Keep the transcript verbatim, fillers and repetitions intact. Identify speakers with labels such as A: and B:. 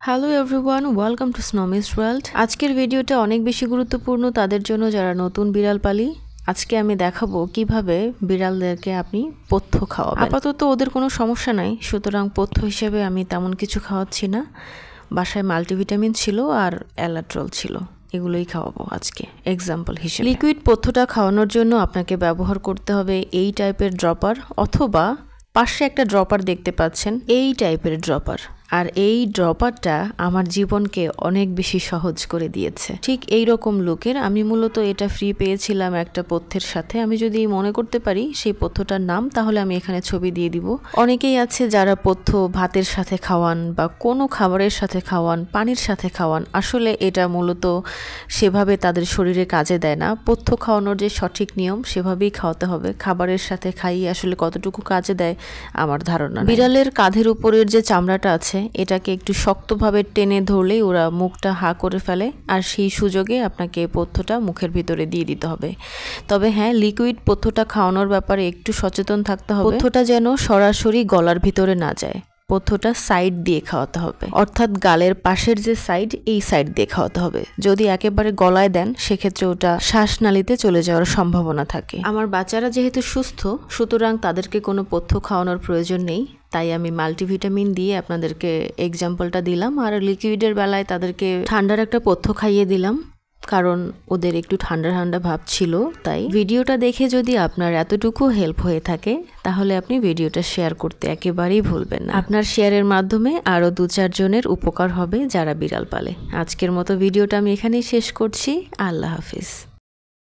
A: Hello everyone, welcome to Snowmiss world. আজকের ভিডিওটা অনেক বেশি গুরুত্বপূর্ণ তাদের জন্য যারা নতুন বিড়াল পালি। আজকে আমি দেখাবো কিভাবে বিড়ালদেরকে আপনি পথ্য খাওয়াবেন। আপাতত ওদের কোনো সমস্যা নাই, সুতরাং পথ্য হিসেবে আমি তেমন কিছু খাওয়াচ্ছি না। বাসায় মাল্টিভিটামিন ছিল আর অ্যালাট্রল ছিল, এগুলোই খাওয়াবো আজকে এক্সাম্পল হিসেবে। লিকুইড পথ্যটা খাওয়ানোর জন্য আপনাকে ব্যবহার করতে হবে এই টাইপের ড্রপার, অথবা পাশে একটা ড্রপার দেখতে পাচ্ছেন, এই টাইপের ড্রপার। আর এই ড্রপারটা আমার জীবনকে অনেক বেশি সহজ করে দিয়েছে। ঠিক এই রকম লুকের। আমি মূলত এটা ফ্রি পেয়েছিলাম একটা পথ্যের সাথে। আমি যদি মনে করতে পারি সেই পথ্যটার নাম, তাহলে আমি এখানে ছবি দিয়ে দিব। অনেকেই আছে যারা পথ্য ভাতের সাথে খাওয়ান বা কোনো খাবারের সাথে খাওয়ান, পানির সাথে খাওয়ান। আসলে এটা মূলত সেভাবে তাদের শরীরে কাজে দেয় না। পথ্য খাওয়ানোর যে সঠিক নিয়ম, সেভাবেই খাওয়াতে হবে। খাবারের সাথে খাইয়ে আসলে কতটুকু কাজে দেয় আমার ধারণা। বিড়ালের কাঁধের উপরের যে চামড়াটা আছে, এটাকে একটু শক্তভাবে টেনে ধরলেই ওরা মুখটা হা করে ফেলে, আর সেই সুযোগে আপনাকে পথ্যটা মুখের ভিতরে দিয়ে দিতে হবে। তবে হ্যাঁ, লিকুইড পথ্যটা খাওয়ানোর ব্যাপারে একটু সচেতন থাকতে হবে। পথ্যটা যেন সরাসরি গলার ভিতরে না যায়। পথ্যটা সাইড দিয়ে খাওয়াতে হবে, অর্থাৎ গালের পাশের যে সাইড, এই সাইড দিয়ে খাওয়াতে হবে। যদি একেবারে গলায় দেন, সেক্ষেত্রে ওটা শ্বাসনালীতে চলে যাওয়ার সম্ভাবনা থাকে। আমার বাচ্চারা যেহেতু সুস্থ, সুতরাং তাদেরকে কোনো পথ্য খাওয়ানোর প্রয়োজন নেই। তাই আমি মাল্টিভিটামিন দিয়ে আপনাদেরকে এক্সাম্পলটা দিলাম। আর লিকুইডের বেলায় তাদেরকে ঠান্ডার একটা পথ্য খাইয়ে দিলাম, কারণ ওদের একটু ঠান্ডা ঠান্ডা ভাব ছিল। তাই ভিডিওটা দেখে যদি আপনার এতটুকু হেল্প হয়ে থাকে, তাহলে আপনি ভিডিওটা শেয়ার করতে একেবারেই ভুলবেন না। আপনার শেয়ারের মাধ্যমে আরও দু চারজনের উপকার হবে যারা বিড়াল পালে। আজকের মতো ভিডিওটা আমি এখানেই শেষ করছি। আল্লাহ হাফিজ।